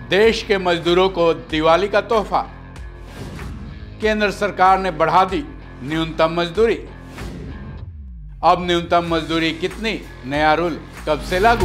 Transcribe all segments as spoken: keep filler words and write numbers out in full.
देश के मजदूरों को दिवाली का तोहफा। केंद्र सरकार ने बढ़ा दी न्यूनतम मजदूरी। अब न्यूनतम मजदूरी कितनी, नया रूल कब से लागू?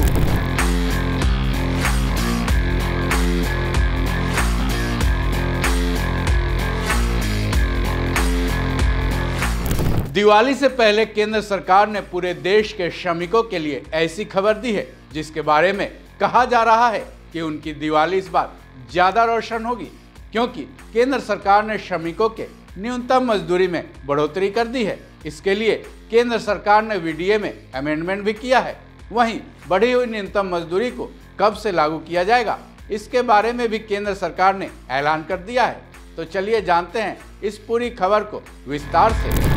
दिवाली से पहले केंद्र सरकार ने पूरे देश के श्रमिकों के लिए ऐसी खबर दी है जिसके बारे में कहा जा रहा है कि उनकी दिवाली इस बार ज्यादा रोशन होगी, क्योंकि केंद्र सरकार ने श्रमिकों के न्यूनतम मजदूरी में बढ़ोतरी कर दी है। इसके लिए केंद्र सरकार ने वीडीए में अमेंडमेंट भी किया है। वहीं बढ़ी हुई न्यूनतम मजदूरी को कब से लागू किया जाएगा, इसके बारे में भी केंद्र सरकार ने ऐलान कर दिया है। तो चलिए जानते हैं इस पूरी खबर को विस्तार से।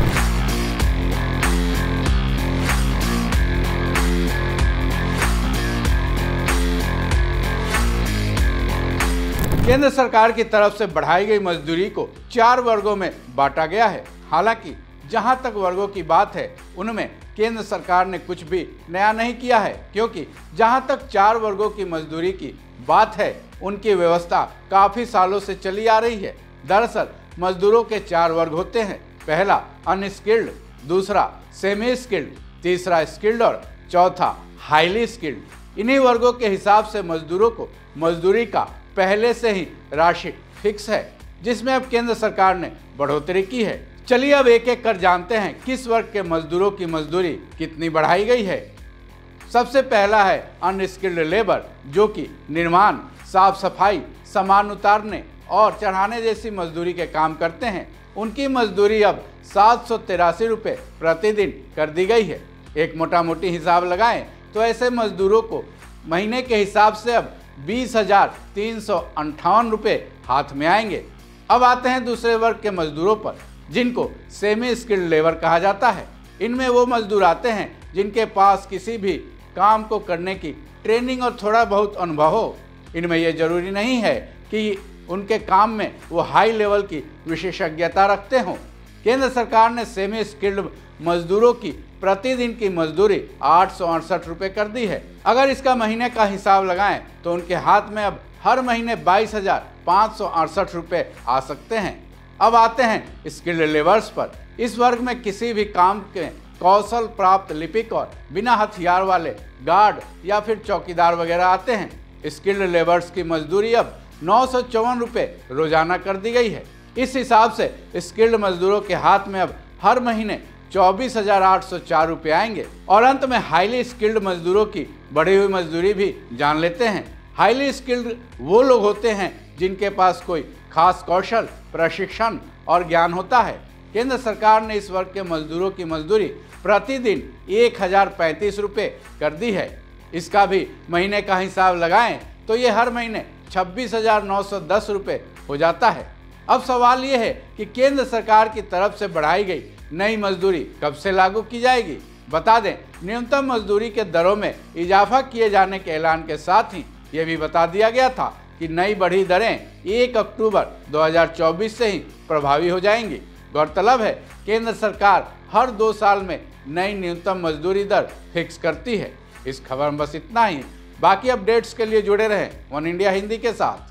केंद्र सरकार की तरफ से बढ़ाई गई मजदूरी को चार वर्गों में बांटा गया है। हालांकि जहां तक वर्गों की बात है, उनमें केंद्र सरकार ने कुछ भी नया नहीं किया है, क्योंकि जहां तक चार वर्गों की मजदूरी की बात है, उनकी व्यवस्था काफी सालों से चली आ रही है। दरअसल मजदूरों के चार वर्ग होते हैं। पहला अनस्किल्ड, दूसरा सेमी स्किल्ड, तीसरा स्किल्ड और चौथा हाईली स्किल्ड। इन्हीं वर्गों के हिसाब से मजदूरों को मजदूरी का पहले से ही राशि फिक्स है, जिसमें अब केंद्र सरकार ने बढ़ोतरी की है। चलिए अब एक एक कर जानते हैं किस वर्ग के मजदूरों की मजदूरी कितनी बढ़ाई गई है। सबसे पहला है अनस्किल्ड लेबर, जो कि निर्माण, साफ सफाई, सामान उतारने और चढ़ाने जैसी मजदूरी के काम करते हैं। उनकी मजदूरी अब सात सौ तिरासी रुपये प्रतिदिन कर दी गई है। एक मोटा मोटी हिसाब लगाएं तो ऐसे मजदूरों को महीने के हिसाब से अब बीस हजार तीन सौ अंठावन रुपये हाथ में आएंगे। अब आते हैं दूसरे वर्ग के मजदूरों पर, जिनको सेमी स्किल्ड लेबर कहा जाता है। इनमें वो मजदूर आते हैं जिनके पास किसी भी काम को करने की ट्रेनिंग और थोड़ा बहुत अनुभव हो। इनमें यह जरूरी नहीं है कि उनके काम में वो हाई लेवल की विशेषज्ञता रखते हों। केंद्र सरकार ने सेमी स्किल्ड मजदूरों की प्रतिदिन की मजदूरी आठ सौ अड़सठ रुपये कर दी है। अगर इसका महीने का हिसाब लगाएं तो उनके हाथ में अब हर महीने बाईस हजार पाँच सौ अड़सठ रुपये आ सकते हैं। अब आते हैं स्किल्ड लेबर्स पर। इस वर्ग में किसी भी काम के कौशल प्राप्त लिपिक और बिना हथियार वाले गार्ड या फिर चौकीदार वगैरह आते हैं। स्किल्ड लेबर्स की मजदूरी अब नौ सौ चौवन रुपये रोजाना कर दी गई है। इस हिसाब से स्किल्ड मजदूरों के हाथ में अब हर महीने चौबीस हजार आठ सौ चार रुपये आएंगे। और अंत में हाईली स्किल्ड मजदूरों की बढ़ी हुई मजदूरी भी जान लेते हैं। हाईली स्किल्ड वो लोग होते हैं जिनके पास कोई खास कौशल, प्रशिक्षण और ज्ञान होता है। केंद्र सरकार ने इस वर्ग के मजदूरों की मजदूरी प्रतिदिन एक हजार पैंतीस रुपये कर दी है। इसका भी महीने का हिसाब लगाएं तो ये हर महीने छब्बीस हजार नौ सौ दस रुपये हो जाता है। अब सवाल ये है कि केंद्र सरकार की तरफ से बढ़ाई गई नई मजदूरी कब से लागू की जाएगी। बता दें, न्यूनतम मजदूरी के दरों में इजाफा किए जाने के ऐलान के साथ ही यह भी बता दिया गया था कि नई बढ़ी दरें एक अक्टूबर दो हजार चौबीस से ही प्रभावी हो जाएंगी। गौरतलब है, केंद्र सरकार हर दो साल में नई न्यूनतम मजदूरी दर फिक्स करती है। इस खबर में बस इतना ही। बाकी अपडेट्स के लिए जुड़े रहें वन इंडिया हिंदी के साथ।